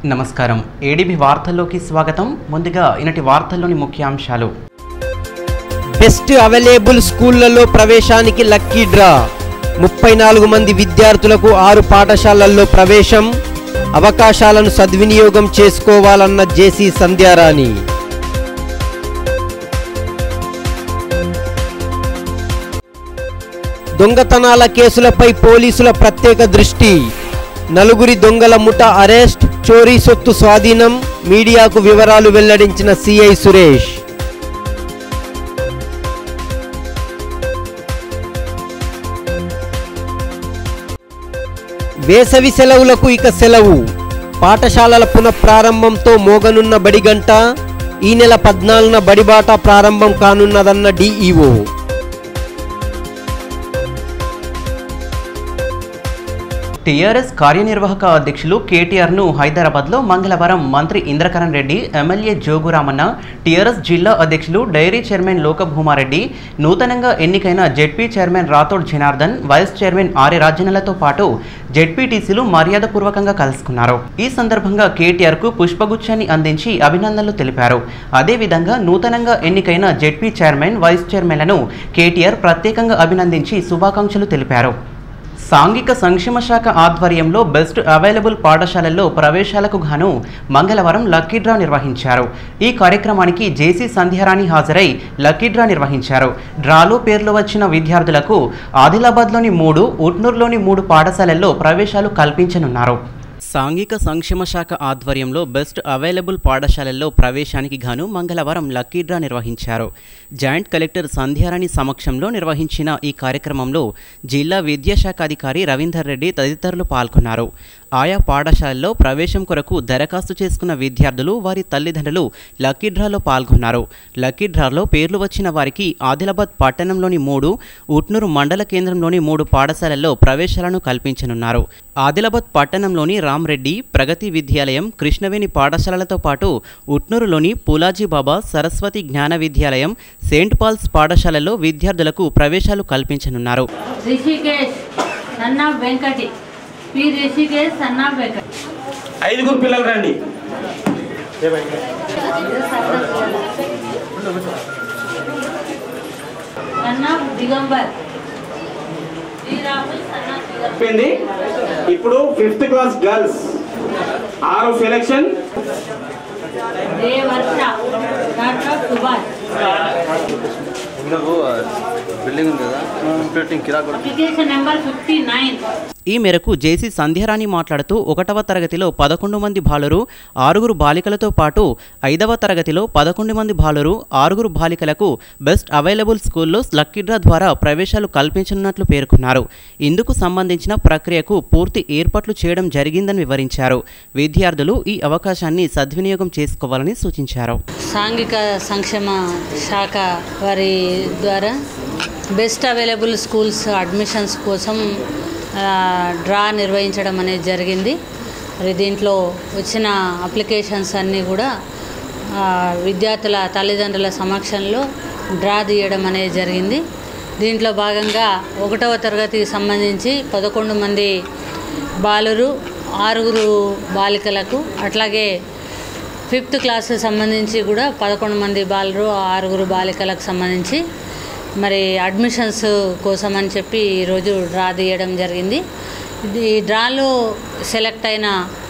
నమస్కారం ఏడీబీ వార్తల్లోకి స్వాగతం. ముందుగా ఈనాటి వార్తల్లోని ముఖ్యాంశాలు. బెస్ట్ అవైలబుల్ స్కూళ్లలో ప్రవేశానికి లక్కీ డ్రా. 34 మంది విద్యార్థులకు 6 పాఠశాలల్లో ప్రవేశం. అవకాశాలను సద్వినియోగం చేసుకోవాలన్న జేసీ సంధ్యారాణి. దొంగతనాల కేసులపై పోలీసుల ప్రత్యేక దృష్టి. 4 దొంగల ముఠా అరెస్ట్, చోరీ సొత్తు స్వాధీనం. మీడియాకు వివరాలు వెల్లడించిన సిఐ సురేష్. వేసవి సెలవులకు ఇక సెలవు. పాఠశాలల పునఃప్రారంభంతో మోగనున్న బడిగంట. ఈ నెల 14న బడిబాట ప్రారంభం కానున్నదన్న డిఈఓ. టీఆర్ఎస్ కార్యనిర్వాహక అధ్యక్షులు కేటీఆర్ను హైదరాబాద్లో మంగళవారం మంత్రి ఇంద్రకరణ్ రెడ్డి, ఎమ్మెల్యే జోగురామన్న, టీఆర్ఎస్ జిల్లా అధ్యక్షులు డైరీ చైర్మన్ లోకభూమారెడ్డి, నూతనంగా ఎన్నికైన ZP chairman Rathod Janardhan, vice chairman Arya రాజన్నలతో పాటు జెడ్పీటీసీలు మర్యాదపూర్వకంగా కలుసుకున్నారు. ఈ సందర్భంగా కేటీఆర్కు పుష్పగుచ్చాన్ని అందించి అభినందనలు తెలిపారు. అదేవిధంగా నూతనంగా ఎన్నికైన జెడ్పీ చైర్మన్, వైస్ చైర్మన్లను కేటీఆర్ ప్రత్యేకంగా అభినందించి శుభాకాంక్షలు తెలిపారు. సాంఘిక సంక్షేమ శాఖ ఆధ్వర్యంలో బెస్ట్ అవైలబుల్ పాఠశాలల్లో ప్రవేశాలకు గాను మంగళవారం లక్కీ డ్రా నిర్వహించారు. ఈ కార్యక్రమానికి జేసీ సంధ్యారాణి హాజరై లక్కీ డ్రా నిర్వహించారు. డ్రాలో పేర్లు వచ్చిన విద్యార్థులకు ఆదిలాబాద్లోని 3, ఉట్నూరులోని 3 పాఠశాలల్లో ప్రవేశాలు కల్పించనున్నారు. సాంఘిక సంక్షేమ శాఖ ఆధ్వర్యంలో బెస్ట్ అవైలబుల్ పాఠశాలల్లో ప్రవేశానికి గాను మంగళవారం లక్కీ డ్రా నిర్వహించారు. జాయింట్ కలెక్టర్ సంధ్యారాణి సమక్షంలో నిర్వహించిన ఈ కార్యక్రమంలో జిల్లా విద్యాశాఖ అధికారి రవీందర్ రెడ్డి తదితరులు పాల్గొన్నారు. ఆయా పాఠశాలల్లో ప్రవేశం కొరకు దరఖాస్తు చేసుకున్న విద్యార్థులు, వారి తల్లిదండ్రులు లక్కీ డ్రాలో పాల్గొన్నారు. లక్కీ డ్రాలో పేర్లు వచ్చిన వారికి ఆదిలాబాద్ పట్టణంలోని 3, ఉట్నూరు మండల కేంద్రంలోని 3 పాఠశాలల్లో ప్రవేశాలను కల్పించనున్నారు. ఆదిలాబాద్ పట్టణంలోని రామ్రెడ్డి, ప్రగతి విద్యాలయం, కృష్ణవేణి పాఠశాలలతో పాటు ఉట్నూరులోని పూలాజీబాబా సరస్వతి జ్ఞాన విద్యాలయం, సెయింట్ పాల్స్ పాఠశాలలో విద్యార్థులకు ప్రవేశాలు కల్పించనున్నారు. ఐదుగురు పిల్లలు రండి. ఇప్పుడు 5th క్లాస్ గర్ల్స్ 6 సెలక్షన్. ఈ మేరకు జేసీ సంధ్యారాణి మాట్లాడుతూ 1వ తరగతిలో 11 మంది బాలురు, 6 బాలికలతో పాటు 5వ తరగతిలో 11 మంది బాలురు, 6 బాలికలకు బెస్ట్ అవైలబుల్ స్కూల్లో లక్కీ డ్రా ద్వారా ప్రవేశాలు కల్పించనున్నట్లు పేర్కొన్నారు. ఇందుకు సంబంధించిన ప్రక్రియకు పూర్తి ఏర్పాట్లు చేయడం జరిగిందని వివరించారు. విద్యార్థులు ఈ అవకాశాన్ని సద్వినియోగం చేసుకోవాలని సూచించారు. సాంఘిక సంక్షేమ శాఖ వారి ద్వారా బెస్ట్ అవైలబుల్ స్కూల్స్ అడ్మిషన్స్ కోసం డ్రా నిర్వహించడం అనేది జరిగింది. మరి దీంట్లో వచ్చిన అప్లికేషన్స్ అన్నీ కూడా విద్యార్థుల తల్లిదండ్రుల సమక్షంలో డ్రా తీయడం అనేది జరిగింది. దీంట్లో భాగంగా 1వ తరగతికి సంబంధించి 11 మంది బాలురు, 6 బాలికలకు, అట్లాగే 5th క్లాస్ సంబంధించి కూడా 11 మంది బాలురు, 6 బాలికలకు సంబంధించి మరి అడ్మిషన్స్ కోసం అని చెప్పి ఈరోజు డ్రా తీయడం జరిగింది. ఈ డ్రాలో సెలెక్ట్ అయిన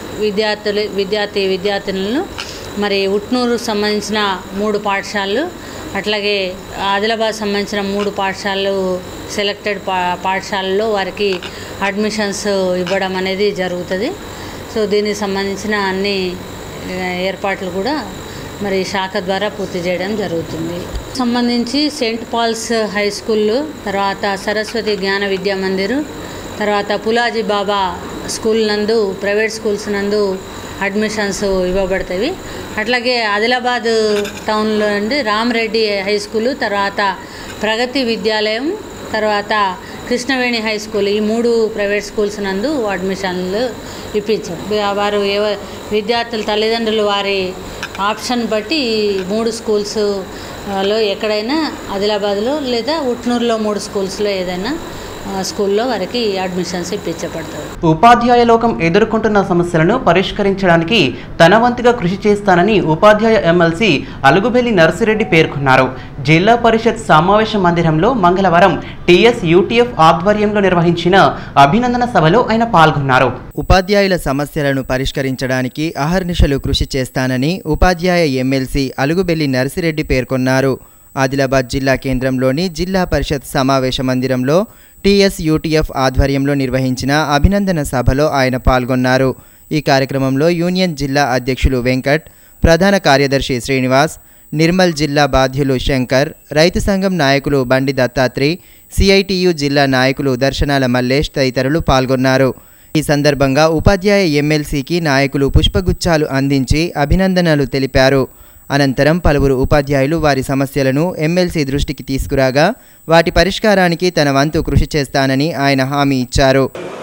విద్యార్థులను మరి ఉట్నూరు సంబంధించిన 3 పాఠశాలలు, అట్లాగే ఆదిలాబాద్ సంబంధించిన 3 పాఠశాలలు సెలెక్టెడ్ పాఠశాలలో వారికి అడ్మిషన్స్ ఇవ్వడం అనేది జరుగుతుంది. సో దీనికి సంబంధించిన అన్ని ఏర్పాట్లు కూడా మరి శాఖ ద్వారా పూర్తి చేయడం జరుగుతుంది. సంబంధించి సెయింట్ పాల్స్ హై స్కూల్, తర్వాత సరస్వతి జ్ఞాన విద్యా మందిర్, తర్వాత పులాజీ బాబా స్కూల్ నందు, ప్రైవేట్ స్కూల్స్ నందు అడ్మిషన్స్ ఇవ్వబడతాయి. అట్లాగే ఆదిలాబాద్ టౌన్లో నుండి రామ్రెడ్డి హై స్కూలు, తర్వాత ప్రగతి విద్యాలయం, తర్వాత కృష్ణవేణి హై స్కూల్, ఈ 3 ప్రైవేట్ స్కూల్స్ నందు అడ్మిషన్లు ఇప్పించారు. వారు విద్యార్థుల తల్లిదండ్రులు వారి ఆప్షన్ బట్టి 3 స్కూల్స్లో ఎక్కడైనా ఆదిలాబాద్లో లేదా ఉట్నూరులో 3 స్కూల్స్లో ఏదైనా స్కూల్లో వారికి అడ్మిషన్స్ ఇప్పించబడతాయి. ఉపాధ్యాయ లోకం ఎదుర్కొంటున్న సమస్యలను పరిష్కరించడానికి తన వంతుగా కృషి చేస్తానని ఉపాధ్యాయ ఎమ్మెల్సీ అలుగుబెల్లి నర్సిరెడ్డి పేర్కొన్నారు. జిల్లా పరిషత్ సమావేశ మందిరంలో మంగళవారం టీఎస్ యూటీఎఫ్ ఆధ్వర్యంలో నిర్వహించిన అభినందన సభలో ఆయన పాల్గొన్నారు. ఉపాధ్యాయుల సమస్యలను పరిష్కరించడానికి అహర్నిశలు కృషి చేస్తానని ఉపాధ్యాయ ఎమ్మెల్సీ అలుగుబెల్లి నర్సిరెడ్డి పేర్కొన్నారు. ఆదిలాబాద్ జిల్లా కేంద్రంలోని జిల్లా పరిషత్ సమావేశ మందిరంలో టీఎస్ యూటీఎఫ్ ఆధ్వర్యంలో నిర్వహించిన అభినందన సభలో ఆయన పాల్గొన్నారు. ఈ కార్యక్రమంలో యూనియన్ జిల్లా అధ్యక్షులు వెంకట్, ప్రధాన కార్యదర్శి శ్రీనివాస్, నిర్మల్ జిల్లా బాధ్యులు శంకర్, రైతు సంఘం నాయకులు బండి దత్తాత్రి, సిఐటియు జిల్లా నాయకులు దర్శనాల మల్లేష్ తదితరులు పాల్గొన్నారు. ఈ సందర్భంగా ఉపాధ్యాయ ఎమ్మెల్సీకి నాయకులు పుష్పగుచ్చాలు అందించి అభినందనలు తెలిపారు. అనంతరం పలువురు ఉపాధ్యాయులు వారి సమస్యలను ఎమ్మెల్సీ దృష్టికి తీసుకురాగా వాటి పరిష్కారానికి తన వంతు కృషి చేస్తానని ఆయన హామీ ఇచ్చారు.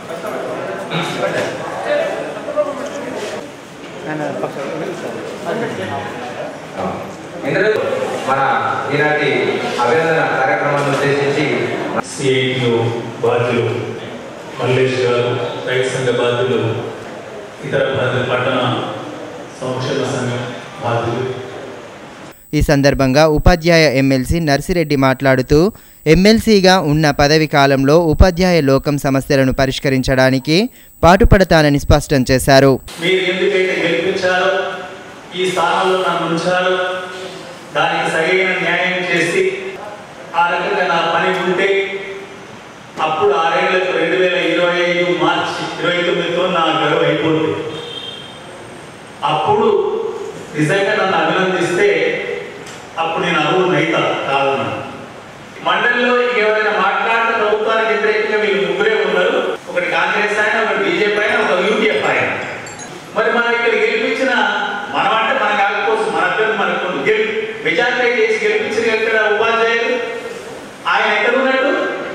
మన ఈనాటి అభినందన కార్యక్రమాన్ని ఉద్దేశించి సిఐటియు బాధ్యులు మల్లేష్ గారు, రైతు సంఘ బాధ్యులు, ఇతర పట్టణ సంక్షేమ సంఘం బాధ్యులు. ఈ సందర్భంగా ఉపాధ్యాయ ఎమ్మెల్సీ నర్సిరెడ్డి మాట్లాడుతూ ఎమ్మెల్సీగా ఉన్న పదవి కాలంలో ఉపాధ్యాయ లోకం సమస్యలను పరిష్కరించడానికి పాటుపడతానని స్పష్టం చేశారు. మీరు ఎందుకైతే గెలిపించారో, ఈ స్థానంలో నన్ను ఉంచారో దానికి సరైన న్యాయం చేసి ఆ రకంగా నా పని ఉంటే అప్పుడు 6 ఏళ్లకు 2025 మార్చి 29తో నా గడువు అయిపోతుంది. అప్పుడు నిజంగా నన్ను అభినందిస్తే అప్పుడు నేను అర్హుడైతా కాదన్నా. మండలిలో ఎవరైనా మాట్లాడిన ప్రభుత్వానికి వ్యతిరేకంగా వీళ్ళు ముగ్గురే ఉన్నారు. ఒకటి కాంగ్రెస్ ఆయన, ఒకటి బీజేపీ ఆయన, ఒక యూటీఎఫ్ ఆయన. మరి మనం ఇక్కడ గెలిపించిన మనం అంటే మన కాకపోవచ్చు, మన అభ్యర్థి మనకు మెజారిటీ చేసి గెలిపించిన ఉపాధ్యాయులు ఆయన ఎక్కడున్నాడు?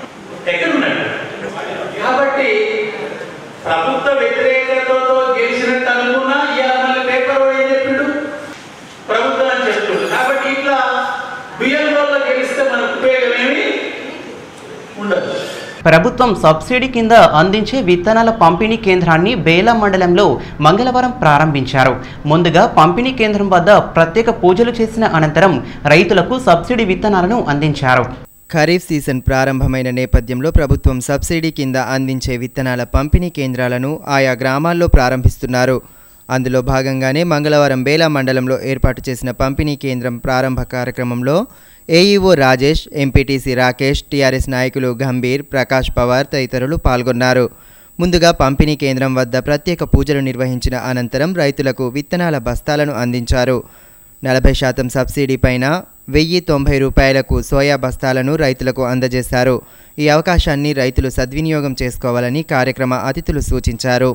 కాబట్టి ప్రభుత్వ వ్యతిరేకతతో గెలిచినట్టు అనుకున్నా ఇవాళ మళ్ళీ పేపర్ ఏం చెప్పిండు? ప్రభుత్వం అని చెప్తుండు. కాబట్టి ఇట్లా బియ్యంలో గెలిస్తే మనకు ఉపయోగమేమి ఉండదు. ప్రభుత్వం సబ్సిడీ కింద అందించే విత్తనాల పంపిణీ కేంద్రాన్ని బేలా మండలంలో మంగళవారం ప్రారంభించారు. ముందుగా పంపిణీ కేంద్రం వద్ద ప్రత్యేక పూజలు చేసిన అనంతరం రైతులకు సబ్సిడీ విత్తనాలను అందించారు. ఖరీఫ్ సీజన్ ప్రారంభమైన నేపథ్యంలో ప్రభుత్వం సబ్సిడీ కింద అందించే విత్తనాల పంపిణీ కేంద్రాలను ఆయా గ్రామాల్లో ప్రారంభిస్తున్నారు. అందులో భాగంగానే మంగళవారం బేలా మండలంలో ఏర్పాటు చేసిన పంపిణీ కేంద్రం ప్రారంభ కార్యక్రమంలో AEO Rajesh, MPTC Rakesh, TRS నాయకులు గంభీర్, ప్రకాష్ పవార్ తదితరులు పాల్గొన్నారు. ముందుగా పంపిణీ కేంద్రం వద్ద ప్రత్యేక పూజలు నిర్వహించిన అనంతరం రైతులకు విత్తనాల బస్తాలను అందించారు. 40% సబ్సిడీ పైన 1090 రూపాయలకు సోయా బస్తాలను రైతులకు అందజేశారు. ఈ అవకాశాన్ని రైతులు సద్వినియోగం చేసుకోవాలని కార్యక్రమ అతిథులు సూచించారు.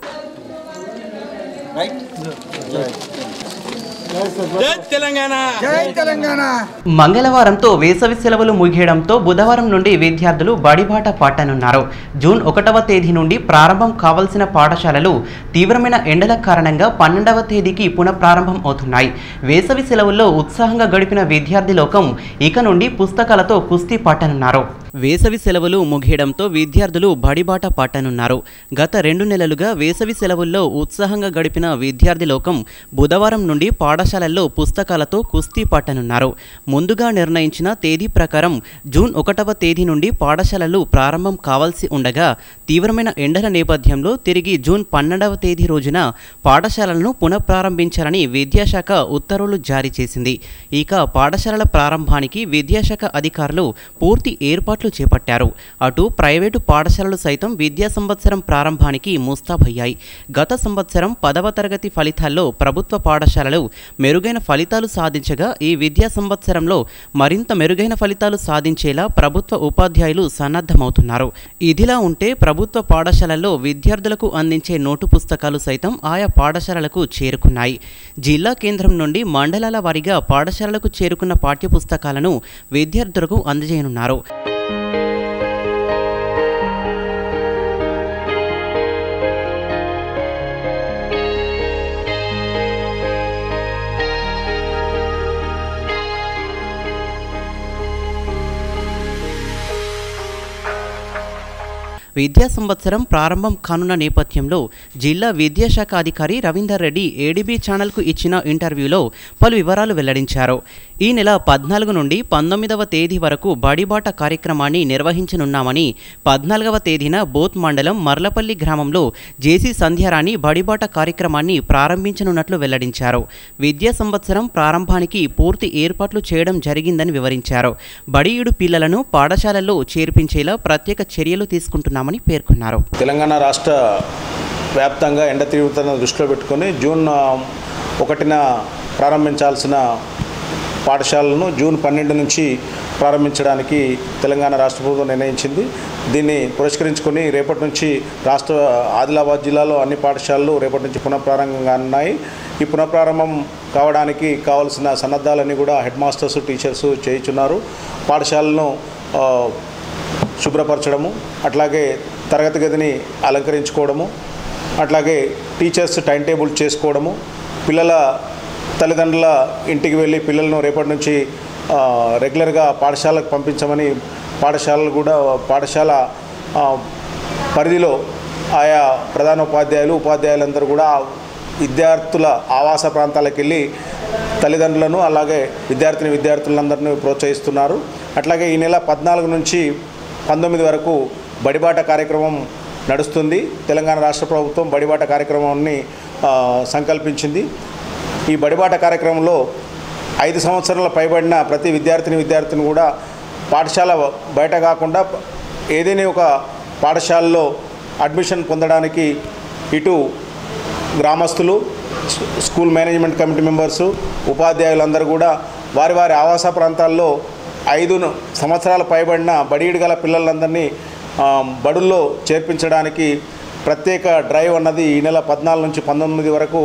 మంగళవారంతో వేసవి సెలవులు ముగియడంతో బుధవారం నుండి విద్యార్థులు బడిబాట పట్టనున్నారు. జూన్ 1వ తేదీ నుండి ప్రారంభం కావాల్సిన పాఠశాలలు తీవ్రమైన ఎండల కారణంగా 12వ తేదీకి పునఃప్రారంభం అవుతున్నాయి. వేసవి సెలవుల్లో ఉత్సాహంగా గడిపిన విద్యార్థి లోకం ఇక నుండి పుస్తకాలతో కుస్తీ పట్టనున్నారు. వేసవి సెలవులు ముగియడంతో విద్యార్థులు బడిబాట పట్టనున్నారు. గత 2 నెలలుగా వేసవి సెలవుల్లో ఉత్సాహంగా గడిపిన విద్యార్థి లోకం బుధవారం నుండి పాఠశాలల్లో పుస్తకాలతో కుస్తీ పట్టనున్నారు. ముందుగా నిర్ణయించిన తేదీ ప్రకారం జూన్ 1వ తేదీ నుండి పాఠశాలలు ప్రారంభం కావాల్సి ఉండగా తీవ్రమైన ఎండల నేపథ్యంలో తిరిగి జూన్ 12వ తేదీ రోజున పాఠశాలలను పునఃప్రారంభించాలని విద్యాశాఖ ఉత్తర్వులు జారీ చేసింది. ఇక పాఠశాలల ప్రారంభానికి విద్యాశాఖ అధికారులు పూర్తి ఏర్పాట్లు చేపట్టారు. అటు ప్రైవేటు పాఠశాలలు సైతం విద్యా సంవత్సరం ప్రారంభానికి ముస్తాబయ్యాయి. గత సంవత్సరం 10వ తరగతి ఫలితాల్లో ప్రభుత్వ పాఠశాలలు మెరుగైన ఫలితాలు సాధించగా ఈ విద్యా సంవత్సరంలో మరింత మెరుగైన ఫలితాలు సాధించేలా ప్రభుత్వ ఉపాధ్యాయులు సన్నద్ధమవుతున్నారు. ఇదిలా ఉంటే ప్రభుత్వ పాఠశాలల్లో విద్యార్థులకు అందించే నోటు పుస్తకాలు సైతం ఆయా పాఠశాలలకు చేరుకున్నాయి. జిల్లా కేంద్రం నుండి మండలాల వారీగా పాఠశాలలకు చేరుకున్న పాఠ్యపుస్తకాలను విద్యార్థులకు అందజేయనున్నారు. విద్యా సంవత్సరం ప్రారంభం కానున్న నేపథ్యంలో జిల్లా విద్యాశాఖ అధికారి రవీందర్ రెడ్డి ఏడీబీ ఛానల్కు ఇచ్చిన ఇంటర్వ్యూలో పలు వివరాలు వెల్లడించారు. ఈ నెల 14 నుండి 19వ తేదీ వరకు బడిబాట కార్యక్రమాన్ని నిర్వహించనున్నామని, 14వ తేదీన బోత్ మండలం మర్లపల్లి గ్రామంలో జేసీ సంధ్యారాణి బడిబాట కార్యక్రమాన్ని ప్రారంభించనున్నట్లు వెల్లడించారు. విద్యా సంవత్సరం ప్రారంభానికి పూర్తి ఏర్పాట్లు చేయడం జరిగిందని వివరించారు. బడియుడు పిల్లలను పాఠశాలల్లో చేర్పించేలా ప్రత్యేక చర్యలు తీసుకుంటున్నామని పేర్కొన్నారు. తెలంగాణ రాష్ట్ర వ్యాప్తంగా ఎండ తీవ్రతను దృష్టిలో పెట్టుకొని జూన్ 1న ప్రారంభించాల్సిన పాఠశాలను జూన్ 12 నుంచి ప్రారంభించడానికి తెలంగాణ రాష్ట్ర ప్రభుత్వం నిర్ణయించింది. దీన్ని పురస్కరించుకొని రేపటి నుంచి ఆదిలాబాద్ జిల్లాలో అన్ని పాఠశాలలు రేపటి నుంచి పునఃప్రారంభం కానున్నాయి. ఈ పునఃప్రారంభం కావడానికి కావాల్సిన సన్నద్ధాలన్నీ కూడా హెడ్ మాస్టర్స్, టీచర్స్ చేయించున్నారు. పాఠశాలను శుభ్రపరచడము, అట్లాగే తరగతి గదిని అలంకరించుకోవడము, అట్లాగే టీచర్స్ టైం టేబుల్ చేసుకోవడము, పిల్లల తల్లిదండ్రుల ఇంటికి వెళ్ళి పిల్లలను రేపటి నుంచి రెగ్యులర్గా పాఠశాలకు పంపించమని పాఠశాల పరిధిలో ఆయా ప్రధానోపాధ్యాయులు, ఉపాధ్యాయులందరూ కూడా విద్యార్థుల ఆవాస ప్రాంతాలకు వెళ్ళి తల్లిదండ్రులను అలాగే విద్యార్థులందరినీ ప్రోత్సహిస్తున్నారు. అట్లాగే ఈ నెల 14 నుంచి 19 వరకు బడిబాట కార్యక్రమం నడుస్తుంది. తెలంగాణ రాష్ట్ర ప్రభుత్వం బడిబాట కార్యక్రమాన్ని సంకల్పించింది. ఈ బడిబాట కార్యక్రమంలో 5 సంవత్సరాల పైబడిన ప్రతి విద్యార్థిని కూడా పాఠశాల బయట కాకుండా ఏదైనా ఒక పాఠశాలలో అడ్మిషన్ పొందడానికి ఇటు గ్రామస్తులు, స్కూల్ మేనేజ్మెంట్ కమిటీ మెంబర్సు, ఉపాధ్యాయులందరూ కూడా వారి ఆవాస ప్రాంతాల్లో 5 సంవత్సరాల పైబడిన బడిఈడు గల పిల్లలందరినీ బడుల్లో చేర్పించడానికి ప్రత్యేక డ్రైవ్ అన్నది ఈ నెల 14 నుంచి 19 వరకు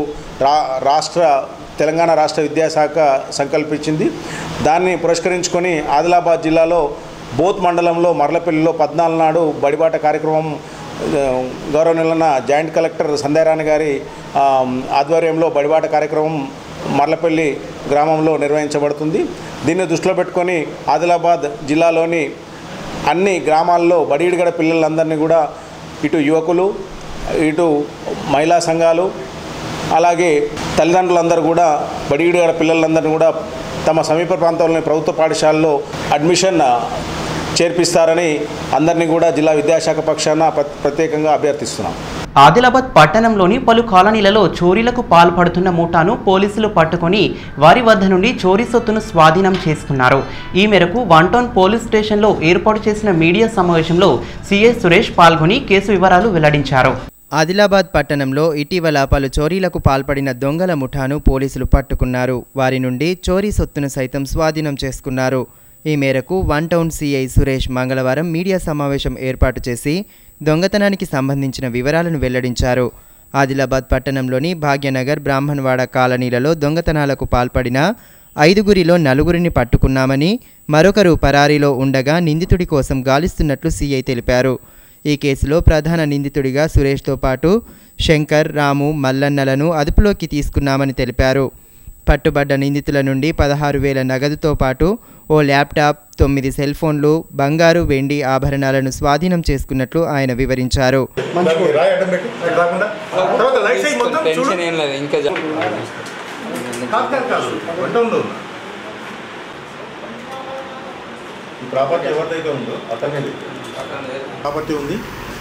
తెలంగాణ రాష్ట్ర విద్యాశాఖ సంకల్పించింది. దాన్ని పురస్కరించుకొని ఆదిలాబాద్ జిల్లాలో బోత్ మండలంలో మర్లపల్లిలో 14 నాడు బడిబాట కార్యక్రమం గౌరవనీయులైన జాయింట్ కలెక్టర్ సంధ్యారాణి గారి ఆధ్వర్యంలో బడిబాట కార్యక్రమం మర్లపల్లి గ్రామంలో నిర్వహించబడుతుంది. దీన్ని దృష్టిలో పెట్టుకొని ఆదిలాబాద్ జిల్లాలోని అన్ని గ్రామాల్లో బడిఈడుగడ పిల్లలందరినీ కూడా ఇటు యువకులు, ఇటు మహిళా సంఘాలు, అలాగే తల్లిదండ్రులందరూ కూడా బడిఈడుగడ పిల్లలందరినీ కూడా తమ సమీప ప్రాంతంలోని ప్రభుత్వ పాఠశాలలో అడ్మిషన్ చేర్పిస్తారని అందరినీ కూడా జిల్లా విద్యాశాఖ పక్షాన ప్రత్యేకంగా అభ్యర్థిస్తున్నాం. ఆదిలాబాద్ పట్టణంలోని పలు కాలనీలలో చోరీలకు పాల్పడుతున్న ముఠాను పోలీసులు పట్టుకొని వారి వద్ద నుండి చోరీ సొత్తును స్వాధీనం చేసుకున్నారు. ఈ మేరకు 1 టౌన్ పోలీస్ స్టేషన్లో ఏర్పాటు చేసిన మీడియా సమావేశంలో సిఐ సురేష్ పాల్గొని కేసు వివరాలు వెల్లడించారు. ఆదిలాబాద్ పట్టణంలో ఇటీవల పలు చోరీలకు పాల్పడిన దొంగల ముఠాను పోలీసులు పట్టుకున్నారు. వారి నుండి చోరీ సొత్తును సైతం స్వాధీనం చేసుకున్నారు. ఈ మేరకు 1 టౌన్ సిఐ సురేష్ మంగళవారం మీడియా సమావేశం ఏర్పాటు చేసి దొంగతనానికి సంబంధించిన వివరాలను వెల్లడించారు. ఆదిలాబాద్ పట్టణంలోని భాగ్యనగర్, బ్రాహ్మణవాడ కాలనీలలో దొంగతనాలకు పాల్పడిన 5గురిలో 4గురిని పట్టుకున్నామని, మరొకరు పరారీలో ఉండగా నిందితుడి కోసం గాలిస్తున్నట్లు సిఐ తెలిపారు. ఈ కేసులో ప్రధాన నిందితుడిగా సురేష్తో పాటు శంకర్, రాము, మల్లన్నలను అదుపులోకి తీసుకున్నామని తెలిపారు. పట్టుబడ్డ నిందితుల నుండి 16,000 నగదుతో పాటు ఓ ల్యాప్టాప్, 9 సెల్ ఫోన్లు, బంగారు, వెండి ఆభరణాలను స్వాధీనం చేసుకున్నట్లు ఆయన వివరించారు. ప్రాపర్టీ ఉంది,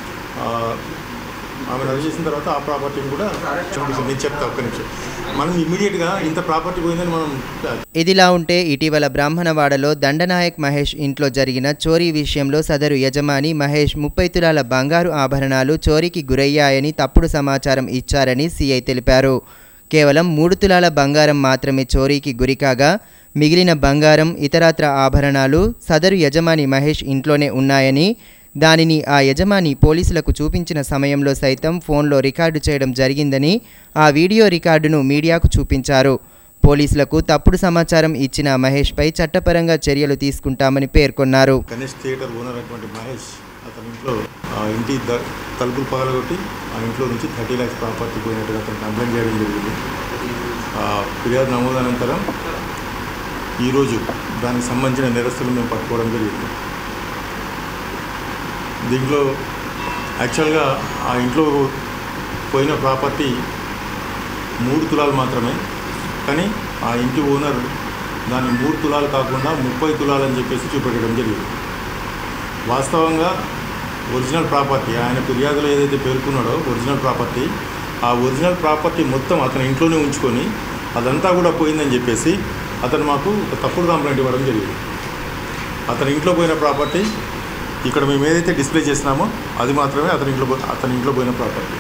ఆమె రద్దు చేసిన తర్వాత ఆ ప్రాపర్టీని కూడా చూపిస్తుంది. నేను చెప్తా ఒక్క నిమిషం. మనం ఇమీడియట్గా ఇంత ప్రాపర్టీ పోయిందని మనం. ఇదిలా ఉంటే ఇటీవల బ్రాహ్మణవాడలో దండనాయక్ మహేష్ ఇంట్లో జరిగిన చోరీ విషయంలో సదరు యజమాని మహేష్ 30 తులాల బంగారు ఆభరణాలు చోరీకి గురయ్యాయని తప్పుడు సమాచారం ఇచ్చారని సిఐ తెలిపారు. కేవలం 3 తులాల బంగారం మాత్రమే చోరీకి గురికాగా మిగిలిన బంగారం, ఇతరత్ర ఆభరణాలు సదరు యజమాని మహేష్ ఇంట్లోనే ఉన్నాయని, దానిని ఆ యజమాని పోలీసులకు చూపించిన సమయంలో సైతం ఫోన్లో రికార్డు చేయడం జరిగిందని, ఆ వీడియో రికార్డును మీడియాకు చూపించారు. పోలీసులకు తప్పుడు సమాచారం ఇచ్చిన మహేష్పై చట్టపరంగా చర్యలు తీసుకుంటామని పేర్కొన్నారు. గణేష్ థియేటర్ ఓనర్ అయినటువంటి మహేష్ అతని ఇంట్లో ఇంటి తలుపులు పగలగొట్టి ఆ ఇంట్లో నుంచి 30 lakhs ప్రాపర్టీ పోయినట్టుగా అతను కంప్లైంట్ చేయడం జరిగింది. ఫిర్యాదు నమోదు అనంతరం ఈరోజు దానికి సంబంధించిన నేరస్తులు మేము పట్టుకోవడం జరిగింది. దీంట్లో యాక్చువల్గా ఆ ఇంట్లో పోయిన ప్రాపర్టీ 3 తులాలు మాత్రమే. కానీ ఆ ఇంటి ఓనర్ దాన్ని 3 తులాలు కాకుండా 30 తులాలు అని చెప్పేసి చూపెట్టడం జరిగింది. వాస్తవంగా ఒరిజినల్ ప్రాపర్టీ ఆయన ఫిర్యాదులో ఏదైతే పేర్కొన్నాడో ఒరిజినల్ ప్రాపర్టీ, ఆ ఒరిజినల్ ప్రాపర్టీ మొత్తం అతని ఇంట్లోనే ఉంచుకొని అదంతా కూడా పోయిందని చెప్పేసి అతను మాకు ఒక తప్పుడు కంప్లైంట్ ఇవ్వడం జరిగింది. అతని ఇంట్లో పోయిన ప్రాపర్టీ ఇక్కడ మేము ఏదైతే డిస్ప్లే చేసినామో అది మాత్రమే అతని ఇంట్లో పోయిన ప్రాపర్టీ.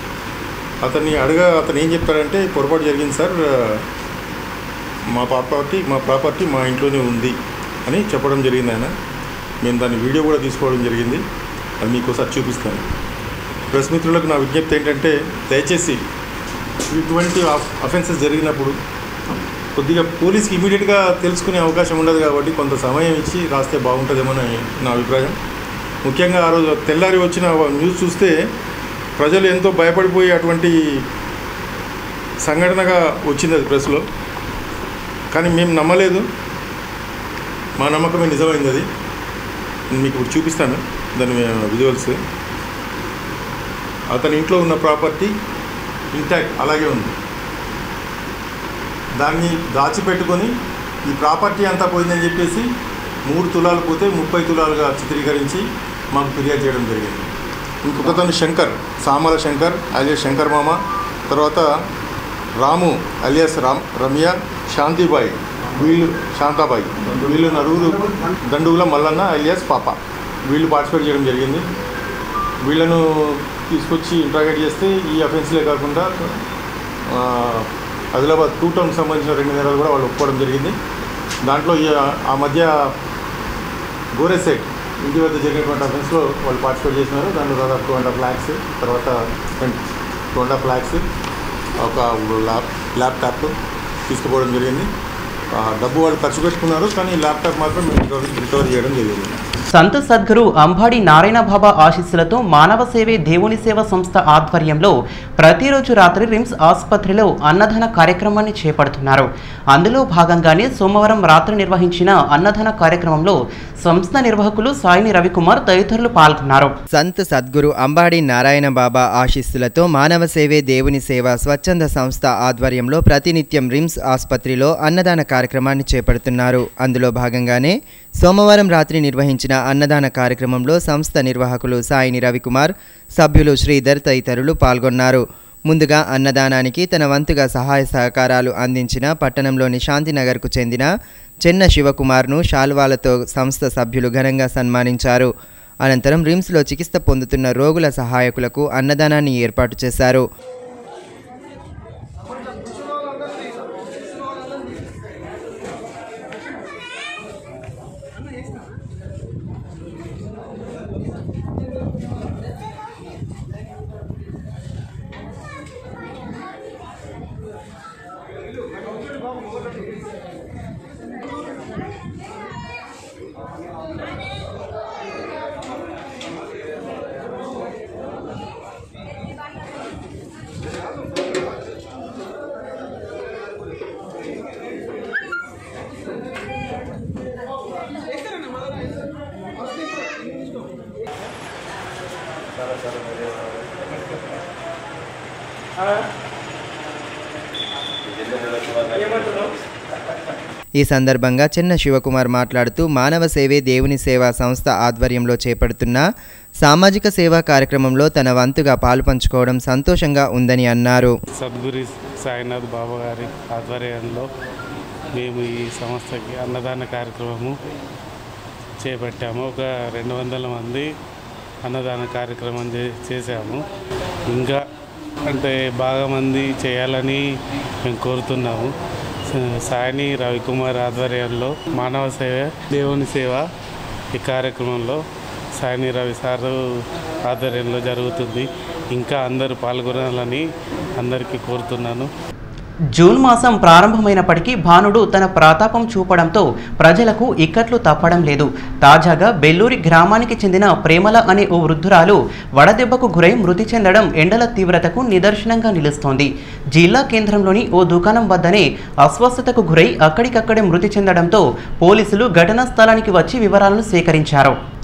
అతను ఏం చెప్తాడంటే పొరపాటు జరిగింది సార్, మా ప్రాపర్టీ మా ఇంట్లోనే ఉంది అని చెప్పడం జరిగింది ఆయన. మేము దాన్ని వీడియో కూడా తీసుకోవడం జరిగింది, అది మీకు ఒకసారి చూపిస్తాను. ప్రెస్ మిత్రులకు నా విజ్ఞప్తి ఏంటంటే దయచేసి ఇటువంటి అఫెన్సెస్ జరిగినప్పుడు కొద్దిగా పోలీస్కి ఇమీడియట్గా తెలుసుకునే అవకాశం ఉండదు కాబట్టి కొంత సమయం ఇచ్చి రాస్తే బాగుంటుందేమని నా అభిప్రాయం. ముఖ్యంగా ఆ రోజు తెల్లారి వచ్చిన న్యూస్ చూస్తే ప్రజలు ఎంతో భయపడిపోయి అటువంటి సంఘటనగా వచ్చింది అది ప్రెస్లో. కానీ మేము నమ్మలేదు, మా నమ్మకమే నిజమైంది. అది మీకు ఇప్పుడు చూపిస్తాను దాని విజువల్స్. అతని ఇంట్లో ఉన్న ప్రాపర్టీ ఇంటాక్ట్ అలాగే ఉంది. దాన్ని దాచిపెట్టుకొని ఈ ప్రాపర్టీ అంతా పోయిందని చెప్పేసి 3 తులాలు పోతే 30 తులాలుగా చిత్రీకరించి మాకు ఫిర్యాదు చేయడం జరిగింది. ఇంకొకతను శంకర్, సామల శంకర్ అలియాస్ శంకర్ మామ, తర్వాత రాము అలియాస్ రమ్య, శాంతిబాయి శాంతాబాయి, వీళ్ళు నలుగురు దండుగుల మల్లన్న అలియాస్ పాప, వీళ్ళు పార్టిసిపేట్ చేయడం జరిగింది. వీళ్ళను తీసుకొచ్చి ఇంట్రాగేట్ చేస్తే ఈ అఫెన్స్లే కాకుండా ఆదిలాబాద్ 2 టౌన్కి సంబంధించిన 2 నేరాలు కూడా వాళ్ళు ఒప్పుకోవడం జరిగింది. దాంట్లో ఆ మధ్య గోరెసెట్ ఇంటి వద్ద జరిగినటువంటి అఫెన్స్లో వాళ్ళు పార్టిసిపేట్ చేసినారు. దాంట్లో దాదాపు 2.5 lakhs, తర్వాత 2.5 lakhs, ఒక ల్యాప్టాప్ తీసుకుపోవడం జరిగింది. డబ్బు వాళ్ళు ఖర్చు పెట్టుకున్నారు, కానీ ల్యాప్టాప్ మాత్రం రికవర్ చేయడం జరిగింది. సంత సద్గురు అంబాడి నారాయణ బాబా ఆశీస్సులతో మానవ సేవే దేవుని సేవ సంస్థ ఆధ్వర్యంలో ప్రతిరోజు రాత్రి రిమ్స్ ఆసుపత్రిలో అన్నదాన కార్యక్రమాన్ని చేపడుతున్నారు. అందులో భాగంగానే సోమవారం రాత్రి నిర్వహించిన అన్నదాన కార్యక్రమంలో సంస్థ నిర్వాహకులు సాయిని రవికుమార్ తదితరులు పాల్గొన్నారు. సంత సద్గురు అంబాడి నారాయణ బాబా ఆశీస్సులతో మానవ సేవే దేవుని సేవ స్వచ్ఛంద సంస్థ ఆధ్వర్యంలో ప్రతినిత్యం రిమ్స్ ఆసుపత్రిలో అన్నదాన కార్యక్రమాన్ని చేపడుతున్నారు. అందులో భాగంగానే సోమవారం రాత్రి నిర్వహించిన అన్నదాన కార్యక్రమంలో సంస్థ నిర్వాహకులు సాయిని రవికుమార్, సభ్యులు శ్రీధర్ తదితరులు పాల్గొన్నారు. ముందుగా అన్నదానానికి తన వంతుగా సహాయ సహకారాలు అందించిన పట్టణంలోని శాంతినగర్కు చెందిన చెన్న శివకుమార్ను శాల్వాలతో సంస్థ సభ్యులు ఘనంగా సన్మానించారు. అనంతరం రిమ్స్లో చికిత్స పొందుతున్న రోగుల సహాయకులకు అన్నదానాన్ని ఏర్పాటు చేశారు. ఈ సందర్భంగా చెన్న శివకుమార్ మాట్లాడుతూ మానవ సేవే దేవుని సేవ సంస్థ ఆధ్వర్యంలో చేపడుతున్న సామాజిక సేవా కార్యక్రమంలో తన వంతుగా పాలుపంచుకోవడం సంతోషంగా ఉందని అన్నారు. సద్గురు సాయినాథ్ బాబా గారి ఆధ్వర్యంలో మేము ఈ సంస్థకి అన్నదాన కార్యక్రమము చేపట్టాము. ఒక 200 మంది అన్నదాన కార్యక్రమం చేశాము. ఇంకా అంటే బాగా మంది చేయాలని మేము కోరుతున్నాము. సాయిని రవికుమార్ ఆధ్వర్యంలో మానవ సేవ దేవుని సేవ ఈ కార్యక్రమంలో సాయిని రవి సార్ ఆధ్వర్యంలో జరుగుతుంది. ఇంకా అందరూ పాల్గొనాలని అందరికీ కోరుతున్నాను. జూన్ మాసం ప్రారంభమైనప్పటికీ భానుడు తన ప్రతాపం చూపడంతో ప్రజలకు ఇక్కట్లు తప్పడం లేదు. తాజాగా బెల్లూరి గ్రామానికి చెందిన ప్రేమల అనే ఓ వృద్ధురాలు వడదెబ్బకు గురై మృతి చెందడం ఎండల తీవ్రతకు నిదర్శనంగా నిలుస్తోంది. జిల్లా కేంద్రంలోని ఓ దుకాణం వద్దనే అస్వస్థతకు గురై అక్కడికక్కడే మృతి చెందడంతో పోలీసులు ఘటనా స్థలానికి వచ్చి వివరాలను సేకరించారు.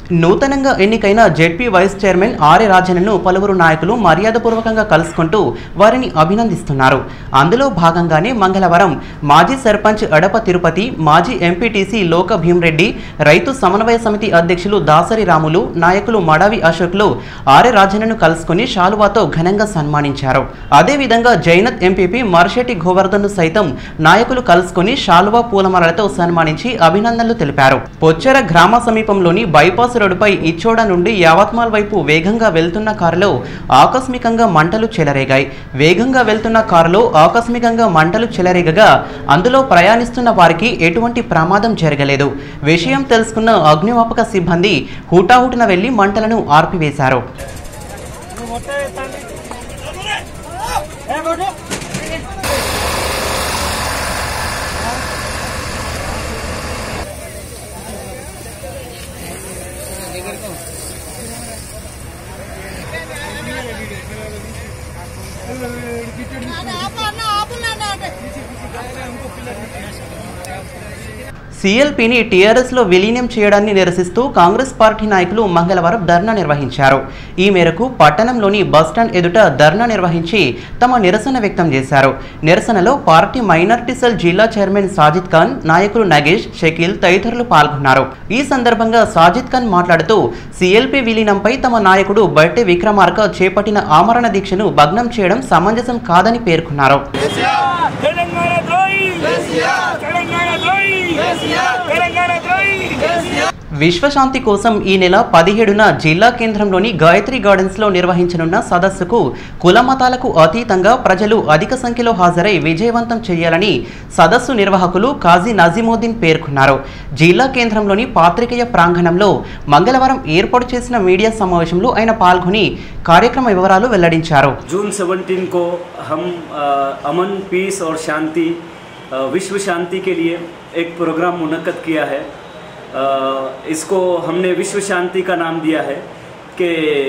నూతనంగా ఎన్నికైన జెడ్పీ వైస్ చైర్మన్ ఆర్ఏ రాజన్నను పలువురు నాయకులు మర్యాదపూర్వకంగా కలుసుకుంటూ వారిని అభినందిస్తున్నారు. అందులో భాగంగానే మంగళవారం మాజీ సర్పంచ్ అడప తిరుపతి, మాజీ ఎంపీటీసీ లోక భీమరెడ్డి, రైతు సమన్వయ సమితి అధ్యక్షులు దాసరి రాములు, నాయకులు మడావి అశోక్లు ఆర్ఏ రాజన్నను కలుసుకుని శాలువాతో ఘనంగా సన్మానించారు. అదేవిధంగా జైనత్ ఎంపీపీ మర్షెట్టి గోవర్ధన్ను సైతం నాయకులు కలుసుకుని శాలువా పూలమాలలతో సన్మానించి అభినందనలు తెలిపారు. పొచ్చెర గ్రామ సమీపంలోని బైపాస్ రోడ్డుపై ఇచ్చోడ నుండి యావత్మాల్ వైపు వేగంగా వెళ్తున్న కారులో ఆకస్మికంగా మంటలు చెలరేగాయి. వేగంగా వెళ్తున్న కారులో ఆకస్మికంగా మంటలు చెలరేగగా అందులో ప్రయాణిస్తున్న వారికి ఎటువంటి ప్రమాదం జరగలేదు. విషయం తెలుసుకున్న అగ్నిమాపక సిబ్బంది హుటాహుటిన వెళ్లి మంటలను ఆర్పివేశారు. సిఎల్పీని టీఆర్ఎస్లో విలీనం చేయడాన్ని నిరసిస్తూ కాంగ్రెస్ పార్టీ నాయకులు మంగళవారం ధర్నా నిర్వహించారు. ఈ మేరకు పట్టణంలోని బస్టాండ్ ఎదుట ధర్నా నిర్వహించి తమ నిరసన వ్యక్తం చేశారు. నిరసనలో పార్టీ మైనారిటీ సెల్ జిల్లా చైర్మన్ సాజిద్ ఖాన్, నాయకులు నగేష్, షకీల్ తదితరులు పాల్గొన్నారు. ఈ సందర్భంగా సాజిద్ ఖాన్ మాట్లాడుతూ సిఎల్పీ విలీనంపై తమ నాయకుడు బట్టి విక్రమార్క చేపట్టిన ఆమరణ దీక్షను భగ్నం చేయడం సమంజసం కాదని పేర్కొన్నారు. విశ్వశాంతి కోసం ఈ నెల 17న జిల్లా కేంద్రంలోని గాయత్రి గార్డెన్స్లో నిర్వహించనున్న సదస్సుకు కుల మతాలకు అతీతంగా ప్రజలు అధిక సంఖ్యలో హాజరై విజయవంతం చేయాలని సదస్సు నిర్వాహకులు కాజీ నజీముద్దీన్ పేర్కొన్నారు. జిల్లా కేంద్రంలోని పాత్రికేయ ప్రాంగణంలో మంగళవారం ఏర్పాటు చేసిన మీడియా సమావేశంలో ఆయన పాల్గొని కార్యక్రమ వివరాలు వెల్లడించారు. जून 17 को हम अमन, पीस और शांति, विश्व शांति के लिए एक प्रोग्राम मुनक्कद किया है। इसको हमने विश्व शांति का नाम दिया है कि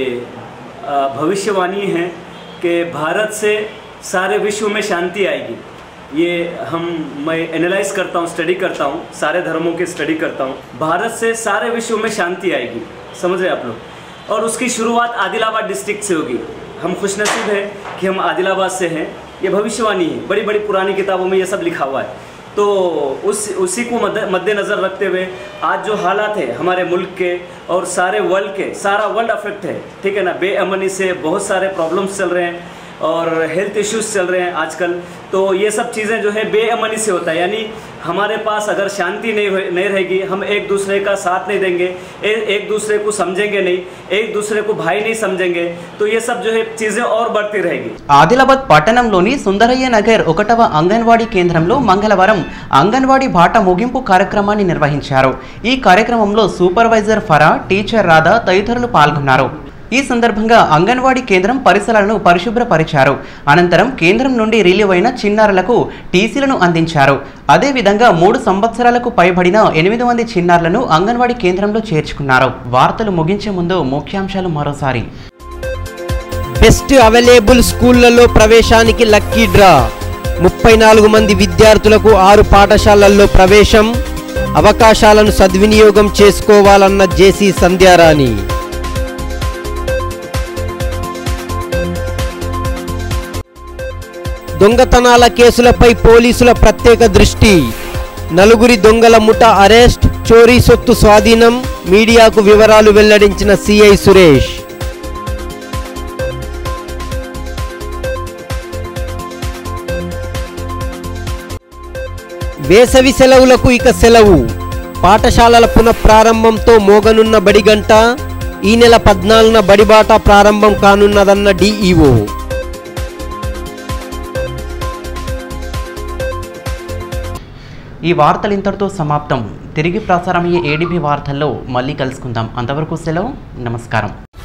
भविष्यवाणी है कि भारत से सारे विश्व में शांति आएगी। ये मैं एनालाइज करता हूँ, स्टडी करता हूँ, सारे धर्मों की स्टडी करता हूँ। भारत से सारे विश्व में शांति आएगी, समझ रहे आप लोग। और उसकी शुरुआत आदिलाबाद डिस्ट्रिक्ट से होगी। हम खुशनसीब हैं कि हम आदिलाबाद से हैं। ये भविष्यवाणी है, बड़ी बड़ी पुरानी किताबों में ये सब लिखा हुआ है। तो उसी को मद्देनज़र रखते हुए आज जो हालात है हमारे मुल्क के और सारे वर्ल्ड के, सारा वर्ल्ड अफेक्ट है, ठीक है ना। बेअमनी से बहुत सारे प्रॉब्लम्स चल रहे हैं और हेल्थ इश्यूज़ चल रहे हैं आजकल। तो ये सब चीज़ें जो है बेअमनी से होता है, यानी हमारे पास अगर शांति नहीं रहेगी, हम एक दूसरे का साथ नहीं देंगे, एक दूसरे को समझेंगे नहीं, एक दूसरे को भाई नहीं समझेंगे, तो ये सब जो है चीज़ें और बढ़ती रहेगी। ఆదిలాబాద్ పట్టణంలోని సుందరయ్య నగర్ 1వ అంగన్వాడీ కేంద్రంలో మంగళవారం అంగన్వాడీ బాట ముగింపు కార్యక్రమాన్ని నిర్వహించారు. ఈ కార్యక్రమంలో సూపర్వైజర్ ఫరా, టీచర్ రాధా తదితరులు పాల్గొన్నారు. ఈ సందర్భంగా అంగన్వాడీ కేంద్రం పరిసరాలను పరిశుభ్రపరిచారు. అనంతరం కేంద్రం నుండి రిలీవ్ అయిన చిన్నారులకు టీసీలను అందించారు. అదేవిధంగా 3 సంవత్సరాలకు పైబడిన 8 మంది చిన్నారులను అంగన్వాడీ కేంద్రంలో చేర్చుకున్నారు. వార్తలు ముగించే ముందు ముఖ్యాంశాలు మరోసారి. బెస్ట్ అవైలబుల్ స్కూళ్లలో ప్రవేశానికి లక్కీ డ్రా. 34 మంది విద్యార్థులకు 6 పాఠశాలల్లో ప్రవేశం. అవకాశాలను సద్వినియోగం చేసుకోవాలన్న జేసీ సంధ్యారాణి. దొంగతనాల కేసులపై పోలీసుల ప్రత్యేక దృష్టి. 4 దొంగల ముఠ అరెస్ట్, చోరీ సొత్తు స్వాధీనం. మీడియాకు వివరాలు వెల్లడించిన సిఐ సురేష్. వేసవి సెలవులకు ఇక సెలవు. పాఠశాలల పునఃప్రారంభంతో మోగనున్న బడిగంట. ఈ నెల 14న బడిబాట ప్రారంభం కానున్నదన్న డిఈఓ. ఈ వార్తలు ఇంతటితో సమాప్తం. తిరిగి ప్రసారమయ్యే ఏడీబీ వార్తల్లో మళ్ళీ కలుసుకుందాం. అంతవరకు సెలవు. నమస్కారం.